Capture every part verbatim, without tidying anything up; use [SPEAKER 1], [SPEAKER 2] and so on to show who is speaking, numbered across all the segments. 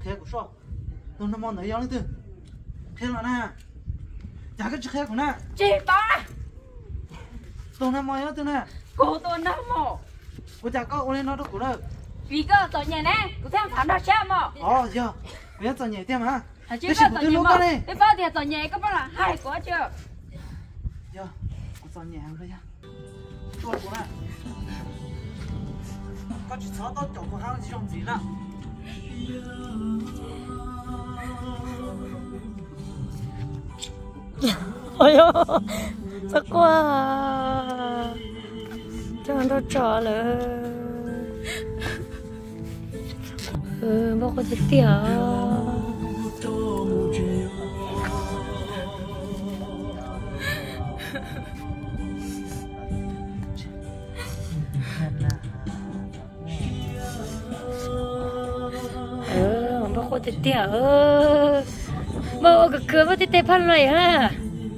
[SPEAKER 1] khe của sọ tôi nó mòn thấy gió lên từ khe là na chả cái khe của na
[SPEAKER 2] chị ba
[SPEAKER 1] tôi nó mòn từ na
[SPEAKER 2] cô tôi nó mò
[SPEAKER 1] cô chả có lên nó đâu của đâu
[SPEAKER 2] vì cơ tôi nhảy nè tôi xem thằng đó xem mà
[SPEAKER 1] ờ giờ bây giờ nhảy thêm hả
[SPEAKER 2] chứ cơ tôi nhảy mà cái bao thì tôi nhảy có bao là hay quá chưa
[SPEAKER 1] giờ tôi nhảy hàng đây nha tôi của na có chỉ sáu tao chọn của hàng gì trong gì nào
[SPEAKER 3] ôi ơi sắc quá cho nó trò lỡ ừ bố có thể tỉa ừ bố có thể tỉa ừ bố cứ cứ bố thể tỉa phân này ha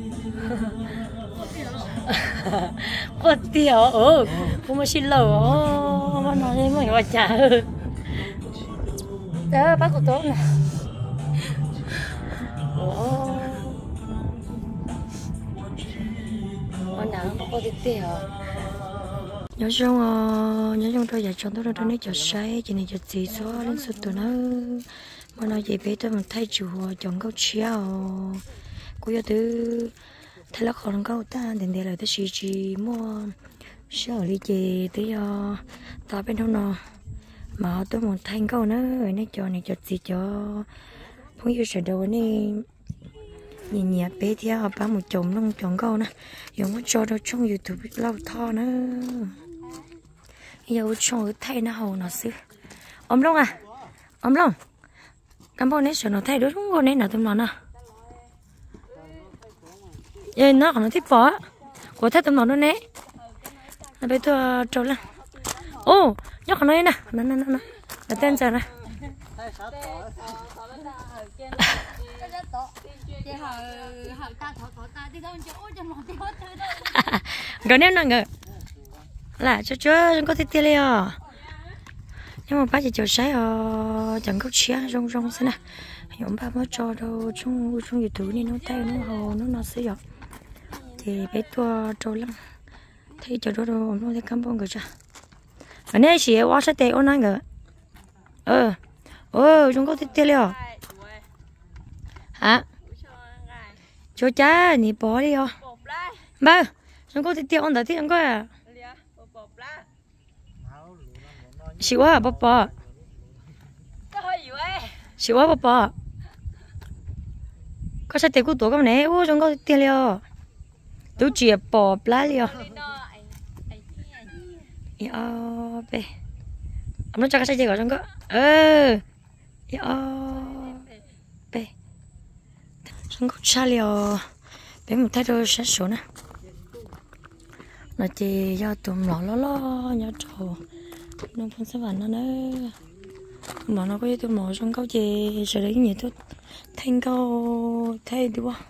[SPEAKER 3] có tiểu ừ cũng mà xin lẩu mà nói với mọi người chả ừ đó bác của tôi nè ồ con nào nó có tiểu nhớ chung à nhớ chung tôi giờ chọn tôi đâu nên chọn sai chỉ nên chọn gì số lên số tụi nó mà nói gì bé tôi mình thay chủ chọn câu chéo cô yêu thứ thay là khó câu ta đến đây là tôi chỉ chỉ mua sợ đi chơi tới giờ tao bên đâu nọ mà tôi muốn thành câu nữa rồi này cho này cho gì cho không yêu sợ đâu này nhìn nhẹ bé theo ba một chồng nông chọn câu nè dùng nó cho đâu trong YouTube lâu thò nữa giờ trong thay nó hầu nó xứ ôm lông à ôm lông cảm ơn đấy sợ nó thay đối đúng không đấy nào tụi nó nè vậy nó còn nó thích phở của thay tụi nó nữa nè nó bây giờ trâu lên ô nhóc còn nói nè nè nè nè là tên giờ nè rồi nếu nó ngờ là cho cho chúng có thể tiêu liao nhưng mà bác chỉ cho sai ờ chẳng có chia rong rong thế nè nhóm ba mới cho đâu trong trong YouTube này nó tay nó hồ nó nó sẽ giọt thì bé tua trâu lắm thấy cho đó đâu nó thấy cam bông rồi cha ở đây chỉ quá sát tệ ôn anh rồi ờ ờ chúng có thích tiêu liao hả cho cha nị bỏ đi không ba chúng có thích tiêu ôn đã thích không có à xíu quá bắp bò xíu quá bắp bò có sát tệ của tổ cái này ô chúng có thích tiêu liao tôi chỉ bỏ lá liao yo be ông nó cho cái sai của trong có ơ yo be trong có cha liao bé một thái độ sát số nè nó chỉ do tụm nó lo lo nhớ trâu nó không sẽ vào nó nữa nó nó có tụm nó trong câu gì sẽ lấy nhiều thứ thành câu thay đi qua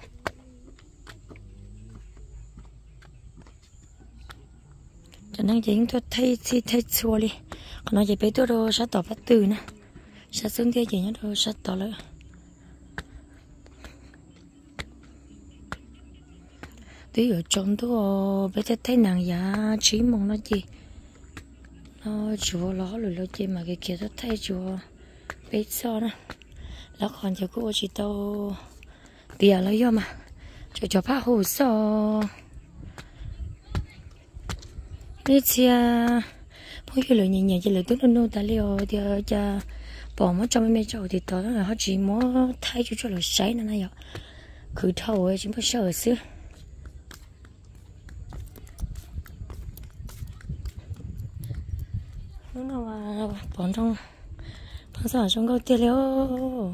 [SPEAKER 3] cho nên chỉ tôi thay thì thay xua đi còn nói chỉ bé tôi đâu sát tỏ bắt từ nè sát xuống kia chỉ nhớ đâu sát tỏ lại tí ở trong tôi bé thấy thấy nàng giá chỉ mong nó gì nó chùa ló rồi lo gì mà cái kia tôi thấy chùa bé sao nè nó còn chỉ có chỉ tao tiền lấy vô mà cho cho phá hồ sơ cái chia mỗi cái lời nhẹ nhẹ chỉ lời tốt hơn đâu ta liều thì cha bỏ mất trong mấy chỗ thì tao là họ chỉ muốn thay cho cho lời sấy nó này ạ cứ thầu ấy chúng ta sợ xứ lúc nào mà bỏ trong bao giờ trong câu tiền liều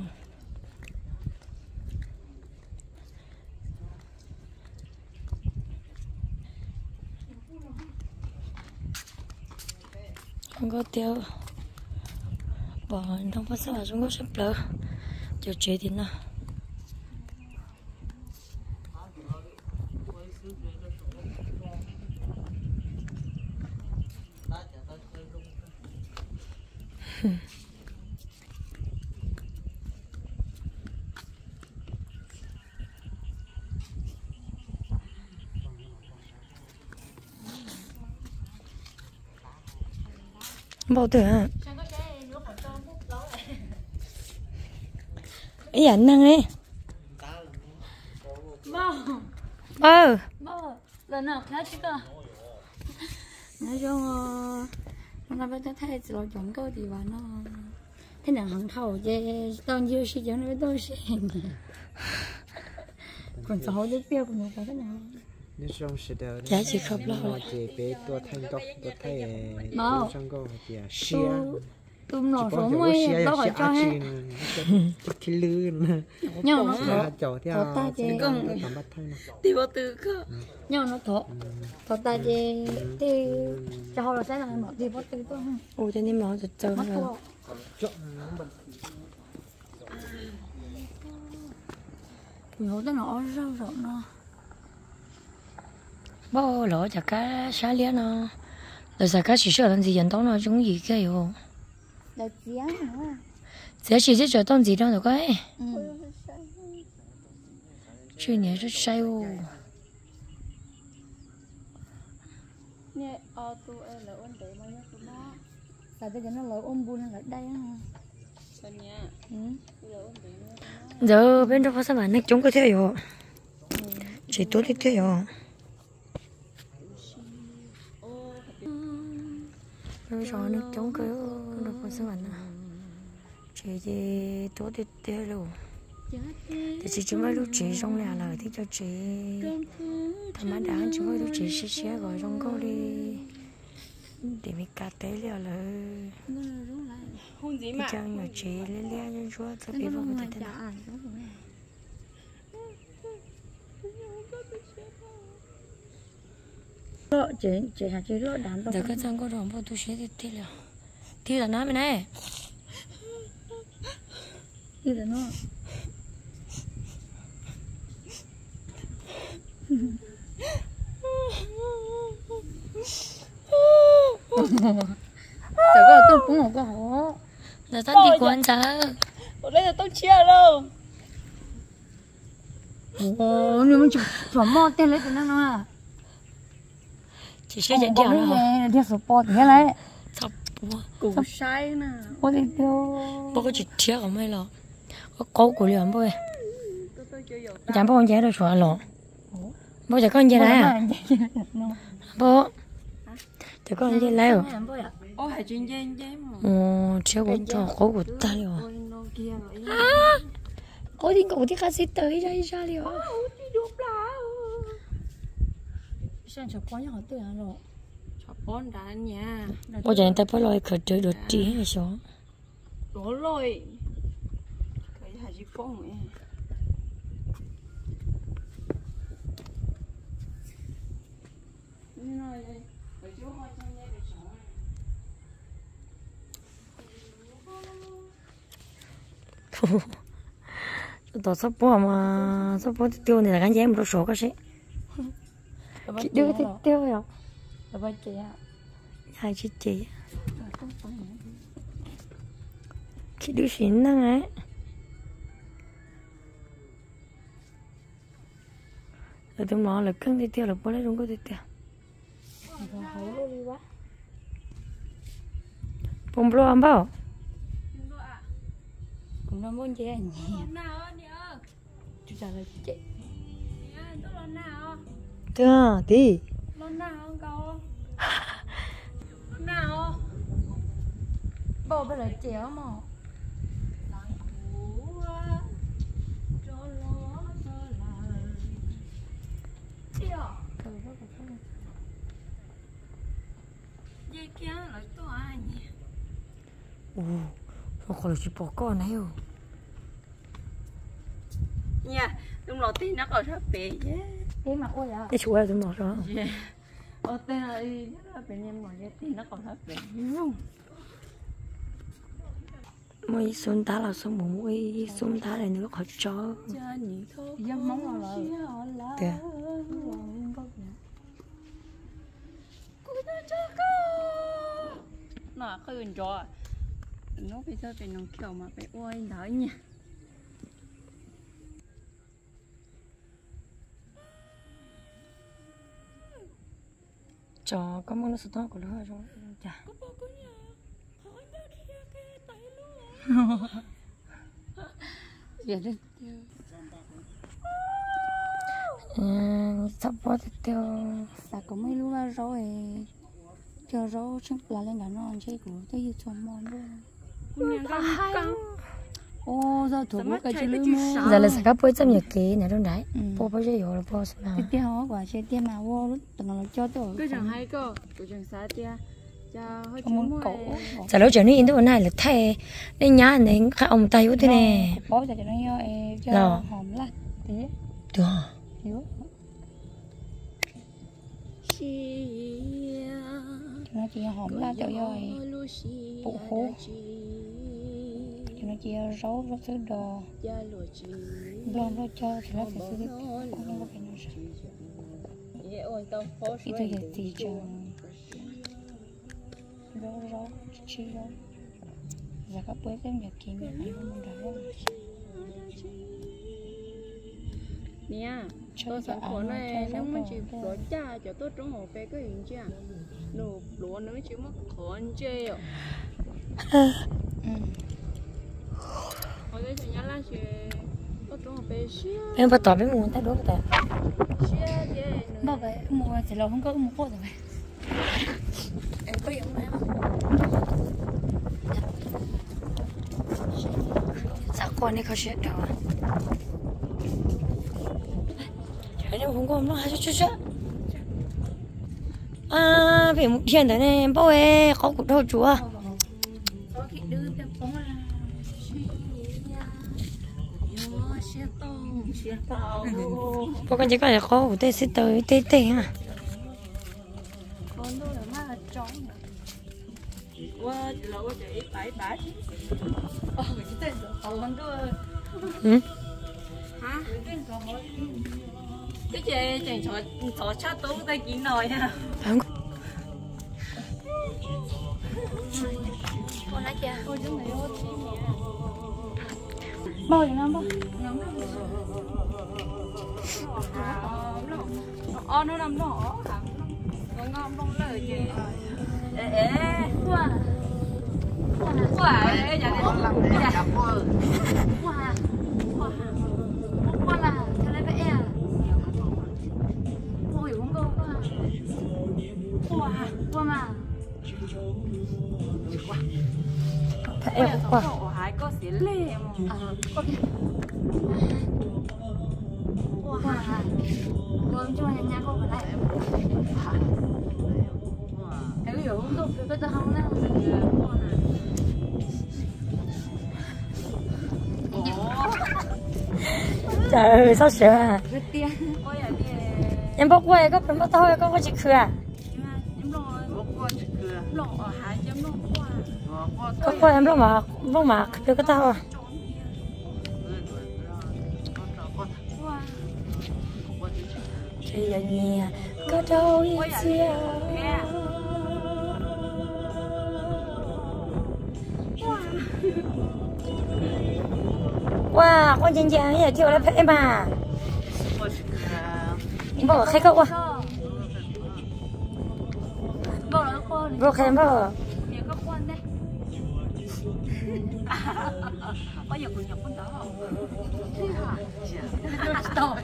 [SPEAKER 3] không có tiêu bỏ trong bao giờ chúng có sắp lỡ chờ chế thì nào bao tuổi à ấy ảnh năng ấy
[SPEAKER 2] bao
[SPEAKER 3] bao
[SPEAKER 2] bao lần nào khác chứ cơ nói chung nó bây giờ thấy chỉ là chúng tôi thì bà nó thế nào hàng thầu về tao nhiều sự chẳng nói tôi sẽ còn sáu đứa tiêu cũng có cái nào
[SPEAKER 4] nếu trong sự đời
[SPEAKER 3] giá trị không lo
[SPEAKER 4] nó chỉ bé tua thanh tóc tua thay
[SPEAKER 2] bao
[SPEAKER 4] trong câu thì xia
[SPEAKER 2] tụm nổ xuống mới đâu phải cho hết
[SPEAKER 4] cái lươn
[SPEAKER 2] nhau nó
[SPEAKER 4] là chỗ theo
[SPEAKER 2] ta chế
[SPEAKER 4] còn bắt thay nó
[SPEAKER 2] thì bao từ cơ nhau nó thọ thọ ta chế thì cho họ là sẽ là một thì bao từ thôi
[SPEAKER 3] ôi cho nên nó giật trơn rồi
[SPEAKER 2] nhiều cái nó rau rộng nó
[SPEAKER 3] bao lỗ chả cá xá lia nó là chả cá chỉ sợ làm gì dẫn tao nó chúng gì cái yêu
[SPEAKER 2] là chén nữa
[SPEAKER 3] giá trị chỉ cho tao gì đâu được cái chuyện này rất sai ô
[SPEAKER 2] nè ở tụi em là ôn để mà nhớ tụi nó tại bây giờ nó lại ôn buồn lại đây á sao nha ừ
[SPEAKER 3] giờ bên đó có sao mà nó chúng có theo rồi chỉ tốt đi theo rồi bây giờ nó chúng cái nó có sao mà chỉ chỉ tốt đi theo rồi thì chỉ chúng mới lúc chỉ trong nhà là thì cho chị thằng má đáng chúng mới lúc chỉ xí xí gọi trong câu đi để mình cắt té liền là
[SPEAKER 2] hôn gì mà
[SPEAKER 3] chẳng nhỏ chị lên lên lên chúa cho bị vào cái thế nào
[SPEAKER 2] lỡ chị chị hạt chị lỡ đám đâu
[SPEAKER 3] giờ cái chân có đồng bao tôi sẽ đi thi là thi là nói bên này
[SPEAKER 2] thi là nó chả có tôi cũng không có hổ
[SPEAKER 3] là tao đi quán giá
[SPEAKER 2] ở đây là tôi chia đâu ồ nhưng mà chụp phẩm mò tên lấy từ nó à
[SPEAKER 3] chỉ sẽ chạy theo nó
[SPEAKER 2] hả theo số po thế này
[SPEAKER 3] sắp
[SPEAKER 2] củ sai nè có đi theo
[SPEAKER 3] bao có chỉ thiếu ở mấy lọ có cố của liền bôi chẳng bao giờ được xóa lọ bao giờ con gì đấy à bố giờ con gì lấy à
[SPEAKER 2] ô hải chuyên gia giấy mà
[SPEAKER 3] ồ thiếu cũng cho cố của ta rồi à cố thì cố thì khác gì tới đây ra liền
[SPEAKER 2] sang chụp con nhỏ từ rồi chụp con đã nhà
[SPEAKER 3] bao giờ người ta phải lôi khởi trời đột trí hay sao
[SPEAKER 2] đổ lôi cái hải chỉ phong ấy
[SPEAKER 3] tao sắp bỏ mà sắp bỏ tiêu này là cái gì mà số cái gì chị đưa thì tiêu rồi
[SPEAKER 2] là ba chị à
[SPEAKER 3] hai chị chị chị đưa xịn năng ấy rồi tôi mò là cưng thì tiêu là bỏ lấy đúng có thì tiêu bông blo ăn bao
[SPEAKER 2] cũng nó muốn chơi anh chú trả lời chị
[SPEAKER 3] chưa đi
[SPEAKER 2] lần nào không có nào bố bây giờ chéo mà
[SPEAKER 3] ồ nó còn là chỉ bỏ con này không
[SPEAKER 2] nha đúng rồi tí nó còn rất bể chứ thế mà ôi à
[SPEAKER 3] cái chú ấy tôi bỏ rồi
[SPEAKER 2] ô tên là đi nó bên em mà tí nó còn rất bể
[SPEAKER 3] mấy xuân tá là xuân mùng ấy xuân tá này nữa khó cho
[SPEAKER 2] dân móng là
[SPEAKER 3] kìa
[SPEAKER 2] nó khơi bên trò nó bây giờเป็นน้องเขียวมาไปอ้วยได้เนี่ย
[SPEAKER 3] cho có món nó sốt của nó rồi chả
[SPEAKER 2] giờ đi
[SPEAKER 3] sắp bỏ thì tiêu
[SPEAKER 2] ta cũng mấy lúc là rồi cho rồi chúng là lên đó nó chơi của tôi yêu cho mòn luôn ô giờ thủ bút cái chữ lưỡi
[SPEAKER 3] giờ là sắp bớt trong nhật ký này đâu đấy bố bố chơi rồi bố sao
[SPEAKER 2] cái tiêu hóa quả chơi tiêu mà vô lúc từng là cho tôi
[SPEAKER 5] cái chẳng hay cơ cái chẳng xa tia cho hơi
[SPEAKER 2] muốn cổ
[SPEAKER 3] giờ lúc trở nên in này là thay nên nhá nên các ông tay thế này
[SPEAKER 2] bố giờ cho nó cho hòm lát thế
[SPEAKER 3] được
[SPEAKER 2] hiểu nó chỉ hòm lát cho rồi phụ hú cho nó chỉ rau rau sữa đỏ blon rau cho thì nó sẽ sử dụng không có phải nó sao ít thôi giờ gì cho rau rau chi rau giờ các bữa xem nhật ký mình hay không muốn rau
[SPEAKER 5] nè tôi sản phẩm này nếu mà chỉ có cha cho tôi trong hồ về cái hình chưa nụ lúa nó chỉ mất khó chơi rồi hồi đấy chị nhớ là chị tôi trong hồ về xíu
[SPEAKER 3] em bắt tỏi với muốn thay đổi cái
[SPEAKER 5] xíu vậy
[SPEAKER 2] bao vậy mua chỉ là không có mua cốt rồi em có dùng em
[SPEAKER 3] sao con này không chuyện đâu trời ơi không có nó hay chút chút à về một thiên đấy này bao ấy có cục đâu chúa bố con chỉ có là khó của tê sẽ tới tê tê hả
[SPEAKER 2] con tôi là má là trống
[SPEAKER 5] qua chị là qua chị bảy bảy
[SPEAKER 2] ờ người chỉ tên rồi hầu hơn cơ
[SPEAKER 3] ừ
[SPEAKER 5] hả cái chị chẳng cho cho chat tôi tay kín nồi ha
[SPEAKER 3] không
[SPEAKER 2] con nói chưa
[SPEAKER 5] ôi chúng này ôi chị mẹ
[SPEAKER 2] bao giờ năm bao
[SPEAKER 5] ờ nó nằm nó ngon ngon không lời chị ê ê
[SPEAKER 2] qua
[SPEAKER 5] quá ê nhà này
[SPEAKER 1] làm để chậm qua
[SPEAKER 2] qua qua qua là thế này vậy à cô hiểu không cô qua qua qua mà
[SPEAKER 3] phải em qua
[SPEAKER 5] cậu hái có xí lê mà
[SPEAKER 2] à có qua con cho nhà nhà cô phải lại em hiểu không cô cái tao không nào
[SPEAKER 3] trời ơi sao sợ à
[SPEAKER 2] cái tiền
[SPEAKER 5] ôi à đi
[SPEAKER 3] em bóc quay có phần bắt thôi có có chỉ khử à
[SPEAKER 5] em rồi
[SPEAKER 1] qua chỉ cửa
[SPEAKER 5] lộ ở hai chấm nó qua
[SPEAKER 1] qua
[SPEAKER 3] có quay em lúc mà lúc mà được cái tao à chỉ là nhà có đâu yên chia wow con chân giang này thiệu là phải mà bỏ khách cậu à
[SPEAKER 2] bỏ nó con
[SPEAKER 3] bỏ khách bỏ
[SPEAKER 2] miếng có con đấy
[SPEAKER 5] bây giờ cũng nhập con đó
[SPEAKER 2] thế hả tôi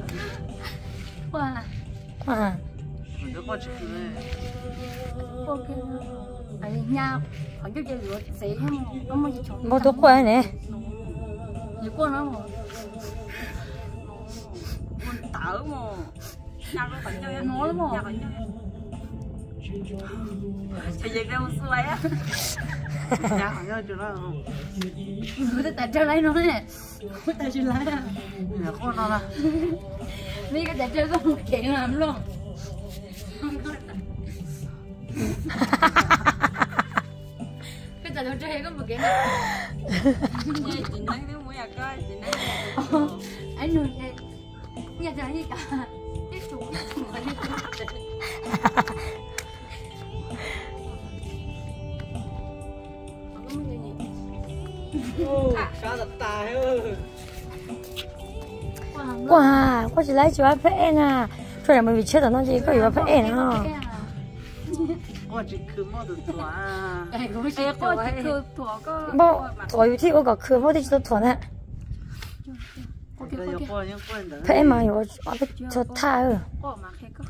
[SPEAKER 2] qua
[SPEAKER 3] à
[SPEAKER 1] nó qua chỉ cửa
[SPEAKER 2] ok ấy nha khoảng cái gì sẽ nó mới chọn
[SPEAKER 3] bỏ thuốc quay này
[SPEAKER 2] nhiều con nó mà
[SPEAKER 5] con tở mà nhà nó phải chơi
[SPEAKER 2] nó lắm mà
[SPEAKER 5] nhà phải chơi chơi gì đâu xuôi á
[SPEAKER 1] nhà hàng nhau chỗ đó không
[SPEAKER 2] người ta tại chơi lấy nó này người ta chơi lấy à
[SPEAKER 1] nhà con nó là
[SPEAKER 2] mấy cái tại chơi có một chuyện làm luôn cái tại nó chơi có một chuyện
[SPEAKER 5] chị nói cái mũi à coi chị nói
[SPEAKER 2] anh nuôi này nhà chơi gì cả cái chủ cái chủ cái
[SPEAKER 1] cá đặt tài ơi
[SPEAKER 3] wow có chỉ lấy chú phải em à rồi là mình bị chết rồi nó chỉ có gì phải em à
[SPEAKER 1] 我只去摸的团啊，
[SPEAKER 5] Ê, có chỉ cứ thua có
[SPEAKER 3] บ่ตัวอยู่ที่โอก็คือบ่ได้จะตัวน่ะ
[SPEAKER 5] ok
[SPEAKER 1] 这要
[SPEAKER 5] ok
[SPEAKER 1] 过要过的。
[SPEAKER 3] เพ่มาอยู่เอาไปชดท่าเออ
[SPEAKER 5] có mà khi có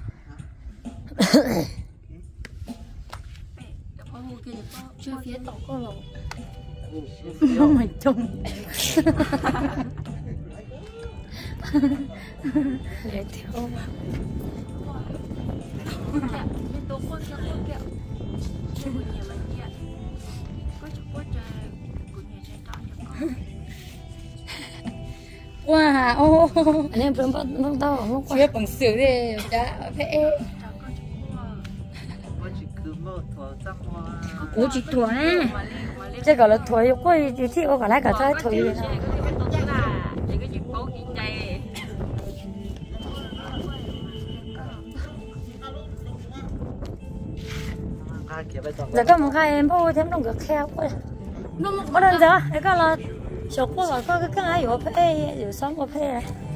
[SPEAKER 5] Ê, để có mua kia để có chưa phía tổ có lẩu
[SPEAKER 3] mày trông để theo
[SPEAKER 5] cái tổ có cho có kẹo của nhà mình kia có cho có cho của nhà trên đó cho con
[SPEAKER 2] wow ô
[SPEAKER 3] anh em vẫn vẫn vẫn tao không qua
[SPEAKER 2] chưa bằng sướng đi đã vẽ
[SPEAKER 5] cho con cho con
[SPEAKER 1] 我只去摸团脏话。
[SPEAKER 2] ủa chị tuổi
[SPEAKER 5] mà lên mà lên
[SPEAKER 3] 这个了腿有过อยู่ที่โอก็来个在腿อยู่นะ
[SPEAKER 5] chỉ có chuyện bố chuyện chay
[SPEAKER 1] ข้าเก็บไปต่อ
[SPEAKER 3] แล้วก็มึงใครเอ็มพูดเทมต้องกับแค่ว่าบ่ได้จ้ะแล้วก็เราชกพวกก็ก็ก็อยู่เพ่อยู่ซ้อมกับเพ่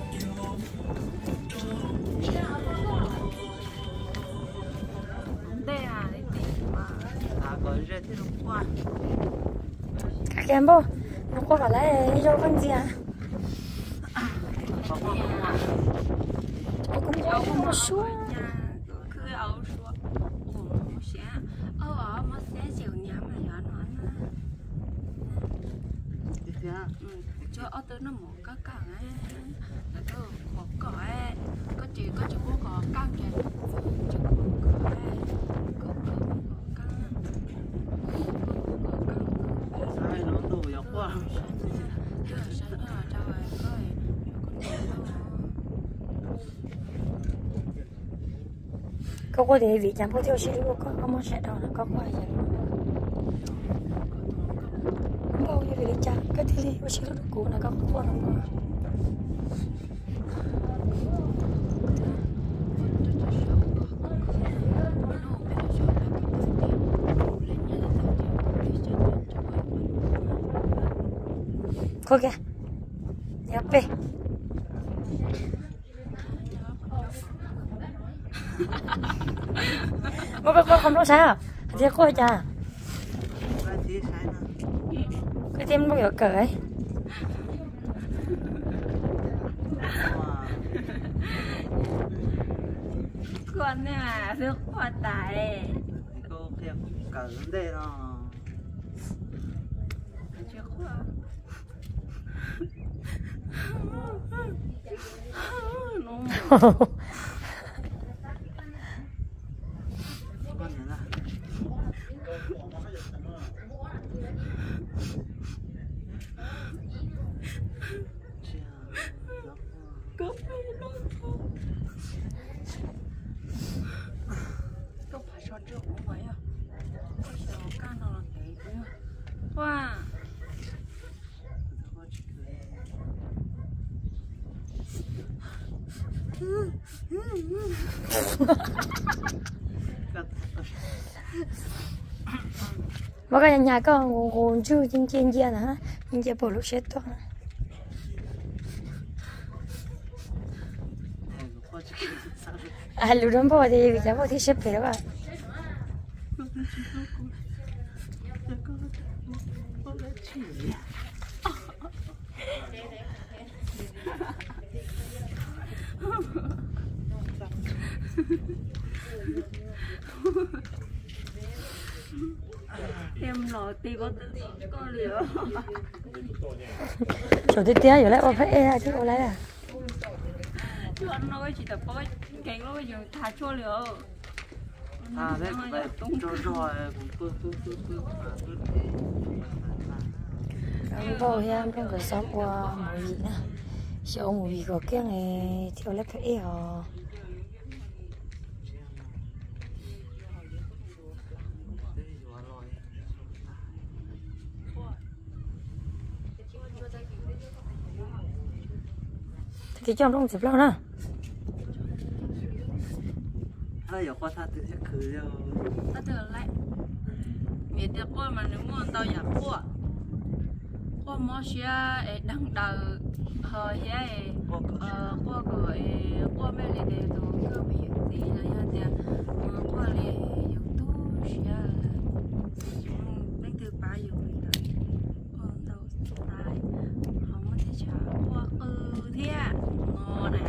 [SPEAKER 5] đây à đây tìm mà
[SPEAKER 1] 啊，个热天龙瓜，
[SPEAKER 3] các em bố nó có phải là do con gì à
[SPEAKER 1] 包括瓜，
[SPEAKER 3] tôi cũng có không có số
[SPEAKER 5] nhà cứ ấu số ủa sẽ ấu ở mà sẽ chịu nhà mà nhỏ nó nè
[SPEAKER 1] 这些啊，
[SPEAKER 5] cho ở tới nó một cái càng ấy là cái một cõi có chỉ có chỉ có có càng kìa chỉ có một cõi có có một càng
[SPEAKER 1] 哎，龙都要瓜，
[SPEAKER 5] cái là sáng ở trong rồi coi
[SPEAKER 3] có có thể vì chẳng có theo sĩ có có món sẽ đâu là có qua vậy bao nhiêu vì chẳng cái thứ gì có sĩ nó cũ là có qua đâu mà có kìa nhập về có có có không có sao thì có chả
[SPEAKER 1] 来提啥呢？
[SPEAKER 3] cái tim nó kiểu cởi
[SPEAKER 1] 哇，
[SPEAKER 5] con này mà nước hoa tải
[SPEAKER 1] 你个偏搞人的呢？
[SPEAKER 5] chưa khoa nó
[SPEAKER 1] 过年了。这样，然后。
[SPEAKER 5] có có phải cho trước cũng vậy à có sợ can nó là cái nữa wow
[SPEAKER 3] mà cái nhà có nguồn chưa trên trên kia nè trên kia bộ lúc sẽ to à lúc đó bao thì vì sao bao thì xếp về đó à
[SPEAKER 5] em nói tí có tự có liều
[SPEAKER 3] chỗ tiếp theo rồi lại bao phải e chứ có lấy à
[SPEAKER 5] chứ anh nói chỉ tập có cái nó giờ thả cho liều
[SPEAKER 1] à đấy cũng phải rồi rồi cũng cứ cứ cứ cứ
[SPEAKER 3] Ông bao hi em trong cái xóm qua mùi gì nè, sợ mùi có cái này theo lớp phải eo. Thì trong trong dịp lâu nè.
[SPEAKER 1] Ai giờ qua ta tự sẽ khử cho.
[SPEAKER 5] Ta tự lại. Mẹ tiệp qua mà nếu muốn tao giả qua. Qua mò xia đăng đầu hờ ye ờ qua cái qua mẹ lấy để đồ cơ bị gì là ya tiệp qua lấy dùng tu xia อยู่เลยคนเราสุดท้ายเขาไม่ได้ช้าว่าเออเที่ยงอนะ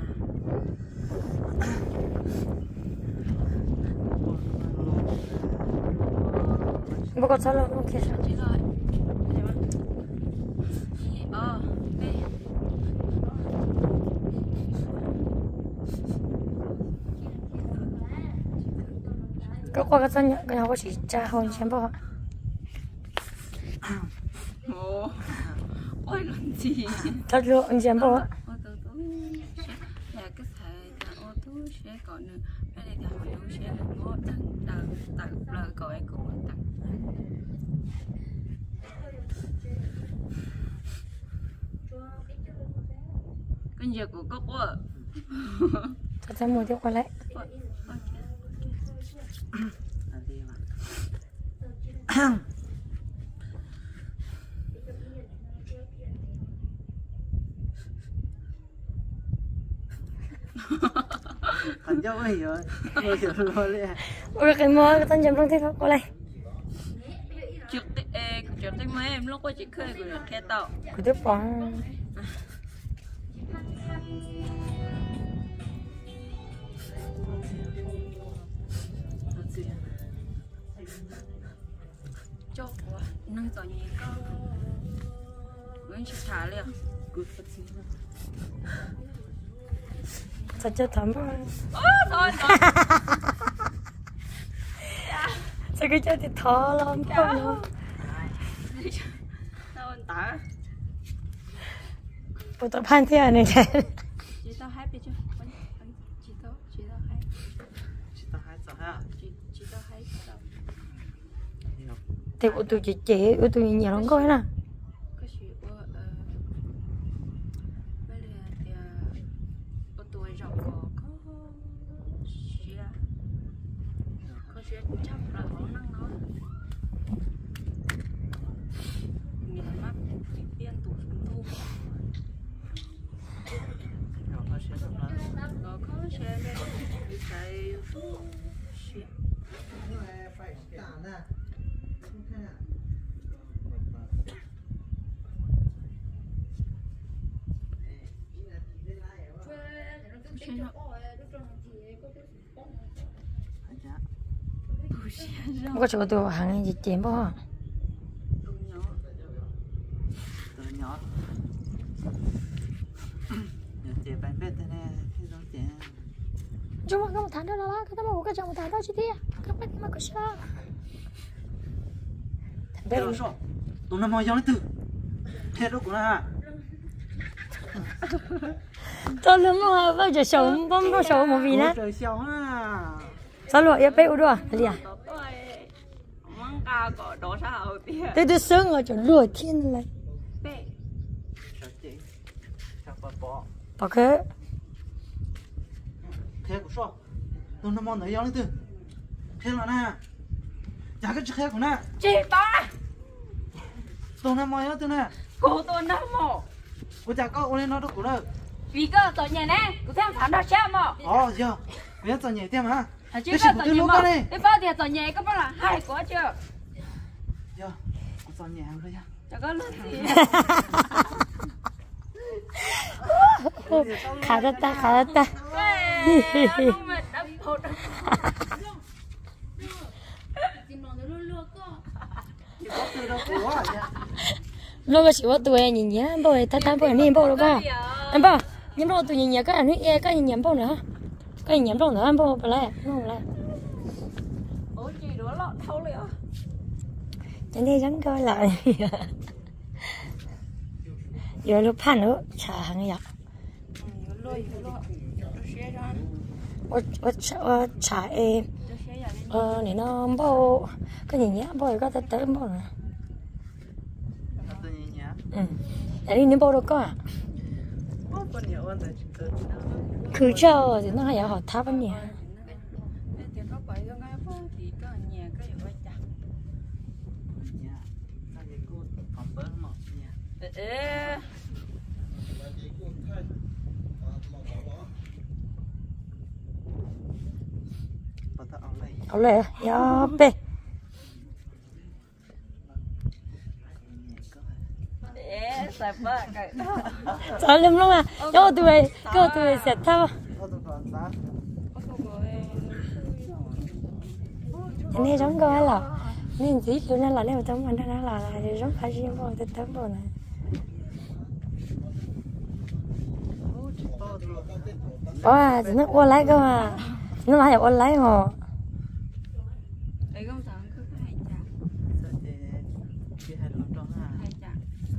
[SPEAKER 3] bố có sao đâu không kia sao
[SPEAKER 5] chỉ rồi để mà ờ đây
[SPEAKER 3] có qua cái sân cái nào có chỉ cha hơn xem bao
[SPEAKER 5] ồ ôi làm gì
[SPEAKER 3] thật luôn xem bao
[SPEAKER 5] ô tô tú là cái thầy ô tô sẽ còn nữa cái này là mình sẽ là ngó tặng tặng tặng lời cậu ấy cũng tặng cái giờ của cốc quá
[SPEAKER 3] thật ra mua tiếp qua lại
[SPEAKER 1] thành châu ấy rồi rồi rồi rồi
[SPEAKER 3] ôi cái mua cái tân chấm trong thế thôi qua lại
[SPEAKER 5] trước tết trước tết mấy em lúc có chỉ khơi của khe tàu
[SPEAKER 3] cứ tiếp bóng
[SPEAKER 5] chốt quá nâng tỏ nhẹ con vẫn chỉ thả liền
[SPEAKER 3] thật chất thấm
[SPEAKER 5] ố thôi thôi
[SPEAKER 3] sao cái chơi thì thò lắm không nữa
[SPEAKER 5] sao anh tả
[SPEAKER 3] bộ tập han thế này
[SPEAKER 5] chị tao hát đi chứ chị tao chị tao hát
[SPEAKER 1] chị ta hai giờ ha
[SPEAKER 5] chị chị tao hát sao
[SPEAKER 3] thì bộ tụi chị chị của tụi nhiều lắm coi nè
[SPEAKER 5] cái chuyện của bây giờ thì ở tuổi rộng có có chuyện có chuyện chắc là họ năng nói nhìn mắt tiên tủ xuống thu
[SPEAKER 1] rồi nó sẽ được đó
[SPEAKER 5] có có xe bên cái chuyện
[SPEAKER 1] phải trả nè
[SPEAKER 3] không có chỗ tụi hàng gì chém bao hả
[SPEAKER 1] từ nhỏ chị bạn biết thế này thì giống chị
[SPEAKER 3] chúng mà không thắng đâu đó cái tao cái chồng thắng đâu chứ thế các bạn mà có sao
[SPEAKER 1] bây giờ sao tụi nó mò giống từ thế đâu cũng là
[SPEAKER 3] tôi lớn mà bây giờ sống bom bao sống một vì nè
[SPEAKER 1] trời xấu ha
[SPEAKER 3] sao lụa ya bé udah gì à
[SPEAKER 5] măng cao có đổ sao thì
[SPEAKER 3] tôi tôi sướng ở chỗ lụa thiên này
[SPEAKER 5] bé
[SPEAKER 1] trời chị chắc phải bỏ
[SPEAKER 3] bảo cái
[SPEAKER 1] thế cũng sao tụi nó mò thấy giống từ thế là nè chả cái chiếc của nè
[SPEAKER 5] chị ta
[SPEAKER 1] tụi nó mò giống từ nè
[SPEAKER 5] cô tôi nó mò
[SPEAKER 1] cô chả có ô lên nó đâu cũng được
[SPEAKER 5] vì cơ tội nhẹ nè cô thêm thằng đó cha mò
[SPEAKER 1] ờ giờ biết rồi nhảy thêm hả
[SPEAKER 5] hả chứ
[SPEAKER 1] cái
[SPEAKER 5] cơ
[SPEAKER 1] gì
[SPEAKER 5] tội
[SPEAKER 1] của
[SPEAKER 5] nhẹ
[SPEAKER 1] tôi
[SPEAKER 5] mò
[SPEAKER 1] lúc đây
[SPEAKER 5] cái bao thì tội nhẹ có bao là hay quá chưa
[SPEAKER 1] giờ cô sao nhẹ rồi nha
[SPEAKER 5] chả có lần gì
[SPEAKER 3] khá rất ta khá rất ta
[SPEAKER 5] không mệt đập hột
[SPEAKER 1] chị có từ đâu của à
[SPEAKER 3] nó có chịu tuổi nhìn nhá bao ta ta bao này bao đâu cả em bao nhưng bao tụi nhìn nhá cái anh ấy cái nhìn nhắm bao nữa cái nhìn nhắm bao nữa em bao bao lại không lại
[SPEAKER 5] ủa chị đũa lọt thâu liền
[SPEAKER 3] chẳng đi rắn coi lại giờ lúc pan nữa trả hàng vậy ở ở trả em ờ này nó bao cái nhìn nhá bao có tới tới bao nữa
[SPEAKER 1] tự nhiên nhá
[SPEAKER 3] ừ để đi đến bao đâu có à
[SPEAKER 1] có nhiều hơn rồi
[SPEAKER 3] cứ chờ thì nó hay ở họ tháp anh nhỉ
[SPEAKER 5] thì có bảy cái ngay phố thì có nhà cái gì vậy chả
[SPEAKER 1] nhà sao vậy cô còn bớt một nhà
[SPEAKER 5] ê
[SPEAKER 1] bắt đầu lấy
[SPEAKER 3] เอาเลยยอเป
[SPEAKER 5] lại bớt cái
[SPEAKER 3] Sao lắm luôn à? Cho tụi cho tụi sẽ thao. Anh ấy giống coi là nên gì cho nên là nếu tấm anh nó là giống phải riêng rồi tấm tấm rồi này. Wow, nó qua lấy cơ mà, nó lại qua lấy mà.
[SPEAKER 5] đấy không sao cứ hay chả hay chả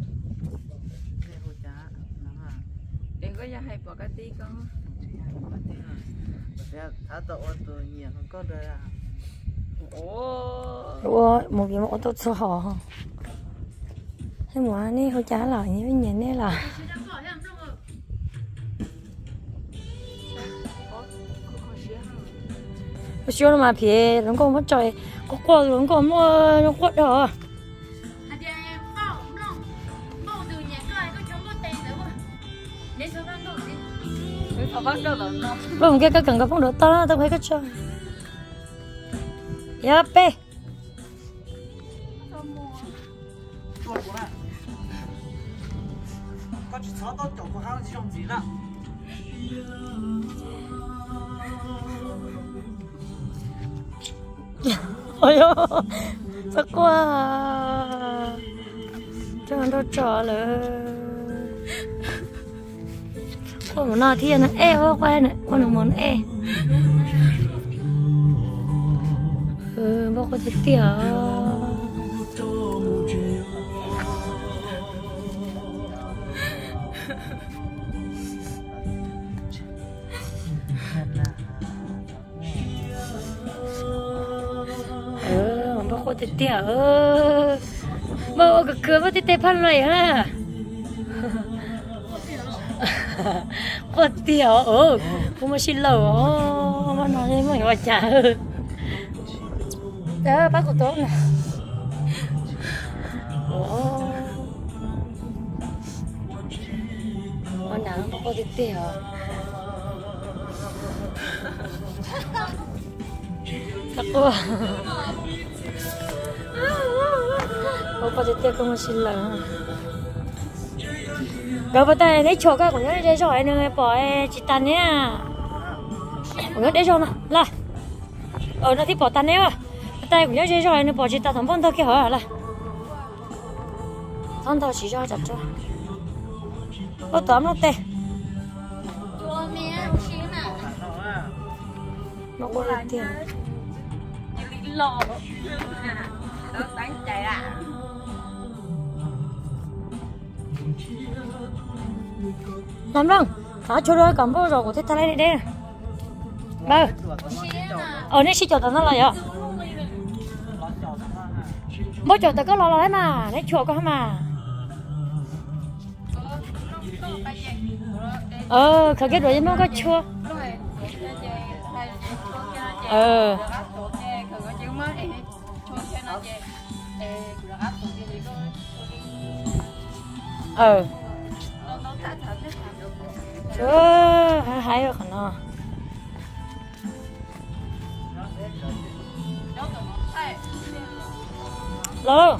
[SPEAKER 5] để có ra hay bỏ cái tí con
[SPEAKER 3] Ủa, một cái mẫu tốt số họ. Thế mà này hồi trả lại như vậy này là. Xíu mà phía nó còn mất trời, có qua nó còn mua nó quất rồi. Vâng, cái cái cần cái phong độ to, tao thấy cái chơi. Yep.
[SPEAKER 1] Có chỉ sáu tao chọn của hai chỉ trong gì nữa.
[SPEAKER 3] Ôi ơi, sao quá. Cho nó tròเลยคนมันนอนที่นั่นเอ๋ว่าไปเนี่ยคนมันเอ๋เออบอกว่าจะเตี๋ยวเออบอกว่าจะเตี๋ยวเออบอกก็คือว่าจะเตะพันเลยฮะquạt tiểu ừ cũng mà xin lỗi mà nói với mìnhว่าchả ừ đó bác của tôi nè ồ con nào bác có tiểu thật quá bác có tiểu cũng mà xin lỗi rồi bắt tay lấy chỗ cái của nó để rồi nên bỏ chỉ tan nhá của nó để rồi mà là ở nó thì bỏ tan nhá bắt tay của nó để rồi nên bỏ chỉ tan thằng phong thôi kia hả là thằng thôi chỉ cho chặt cho có tóm nó tê nó có là tiền
[SPEAKER 5] lò nó đánh chạy à
[SPEAKER 3] làm răng nó cho đôi cầm bao rồi của thế thay đây đây bơ ở đây xí chợ tao nó là vậy bố chợ tao có lo đấy mà đấy chùa có mà ờ khởi cái rồi mới có chua ờ ờ chưa hay hay rồi khẩn à lo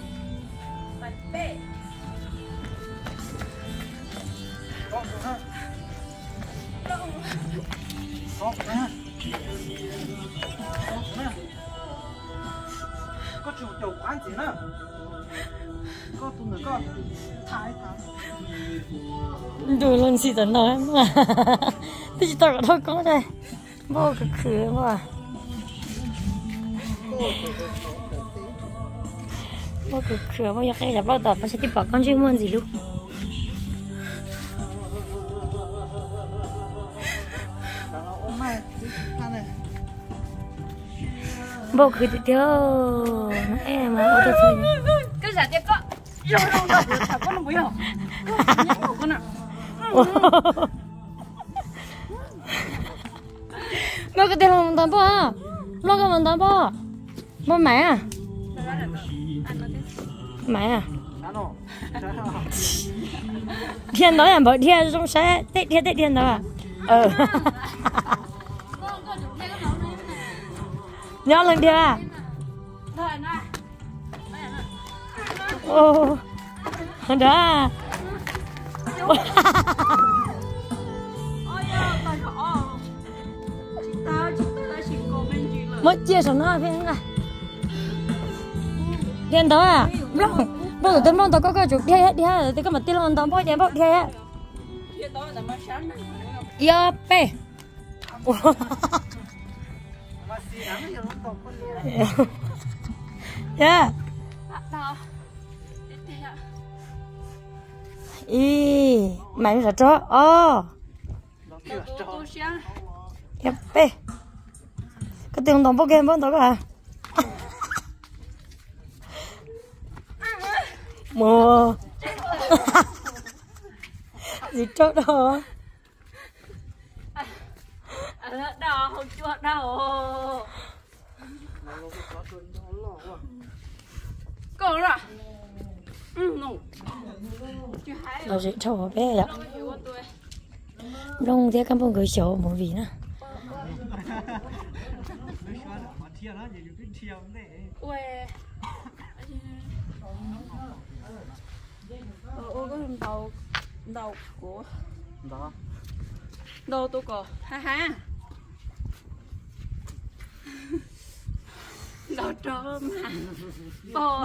[SPEAKER 1] có chủ chủ quán gì nữa có tụi người con thái thái
[SPEAKER 3] ดูลนสีตน้อยมาที่ต่อกับเท่าก็ได้บอกก็คือว่าบอกก็คือว่าอยากให้จับเราต่อไปใช้ที่ปากก้อนชื่อมันสิลูกบอกคือเดียวแม่มาเอาตัวใส่
[SPEAKER 5] cái giả chết con rồi rồi rồi chả con nó bùi hả con ạ
[SPEAKER 3] nó cái tên là mình tắm bò nó cái mình tắm bò bò mẹ à mẹ à thiên nói là bởi thiên trong xe tết thiên tết thiên đó à ờ nhớ lần đi à ô đó mới chia sẻ nó với anh đen đó à rong rong từ tấm rong tao có cái chuột đen đi ha từ cái mặt tiên rong tao bói đen bói đen ya pe ya ý mày nó chó ô ya pe cái tiền đồng bói đen bói tao cả mùa gì chốt đó
[SPEAKER 5] đau không chua đau còn rồi
[SPEAKER 3] đâu gì cho bé vậy đông thế các bạn gửi số một vị nữa
[SPEAKER 5] ôi có thằng đầu đầu của
[SPEAKER 1] đó
[SPEAKER 5] đầu tôi có ha ha đầu trâu mà bò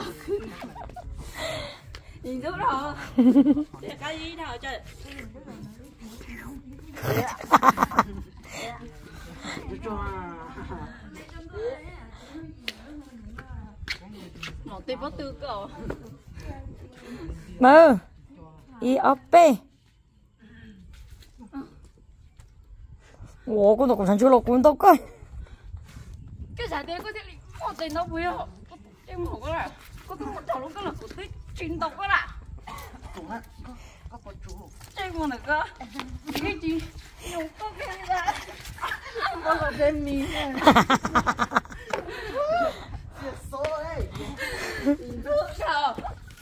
[SPEAKER 5] nhìn rất rõ để cái gì nào trời một tí bó tư cậu
[SPEAKER 3] mơ i ấp pe ủa con tao còn thằng chú lộc con tao coi
[SPEAKER 5] cái giải thế có thể một tiền đâu vui không em không có là có cái một thằng lúc cái là của tích trình tộc đó là
[SPEAKER 1] có con chú
[SPEAKER 5] em một nữa cơ cái gì nhiều có cái ra có là thêm mì
[SPEAKER 1] số đấy
[SPEAKER 5] nước sao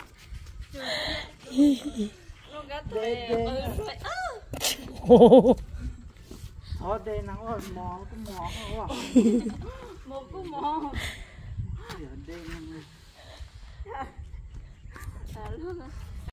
[SPEAKER 5] nó gắt thế ừ rồi
[SPEAKER 1] ở đây nó ở mò cái mò không à
[SPEAKER 5] một cái mò
[SPEAKER 1] ở đây
[SPEAKER 5] à,